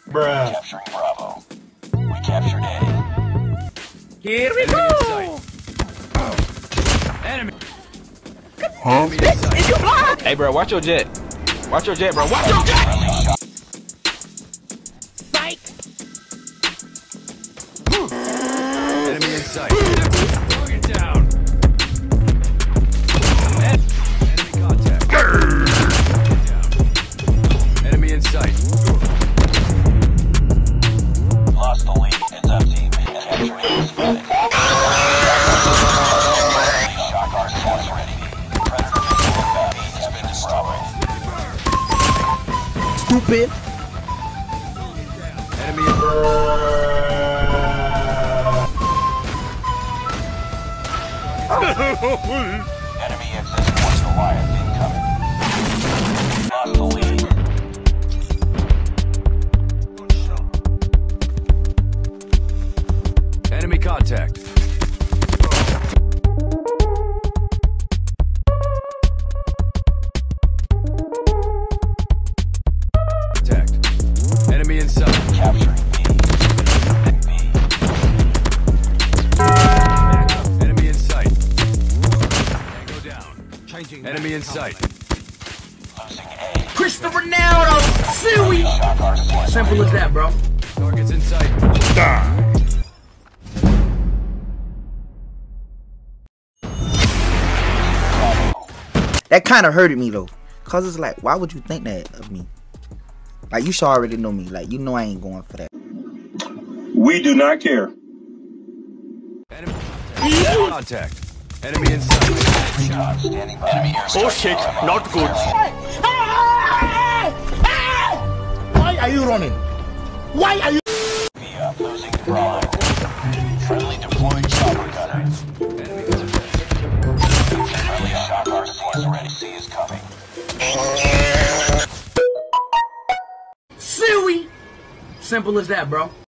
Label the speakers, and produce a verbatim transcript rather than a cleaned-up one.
Speaker 1: Bruh.
Speaker 2: Capturing Bravo. We captured A.
Speaker 3: Here we go!
Speaker 4: Enemy.
Speaker 3: Huh? Bitch, is you blind?
Speaker 4: Hey, bro, watch your jet. Watch your jet, bro. Watch your jet!
Speaker 3: Psych!
Speaker 4: Enemy in sight. Target down. Enemy contact. Enemy in sight.
Speaker 2: Lost the lead. It's up team. Capturing this fight. Shock our source ready. Predator missile inbound. Has been destroyed.
Speaker 3: Stupid!
Speaker 4: Enemy in
Speaker 2: Enemy access towards Goliath incoming. Lost the lead.
Speaker 4: Enemy contact. Contact. Enemy in sight.
Speaker 2: Capturing B. B.
Speaker 4: Enemy in sight. Tango down. Changing. Enemy in sight.
Speaker 2: Losing A.
Speaker 3: Christopher Ronaldo! Suey!
Speaker 2: Shock our source
Speaker 3: Simple as that, bro.
Speaker 4: Targets in sight.
Speaker 5: That kind of hurted me though, cause it's like, why would you think that of me? Like, you should already know me. Like, you know I ain't going for that.
Speaker 1: We do not care.
Speaker 4: Enemy contact. Enemy in sight.
Speaker 2: shot standing by. Enemy airstrike.
Speaker 6: Oh shit, not good.
Speaker 3: Why are you running? Why are you?
Speaker 2: Via losing Bravo. Friendly deployed chopper gunner. Friendly shock R C is ready. C is coming.
Speaker 3: Suey! Simple as that, bro.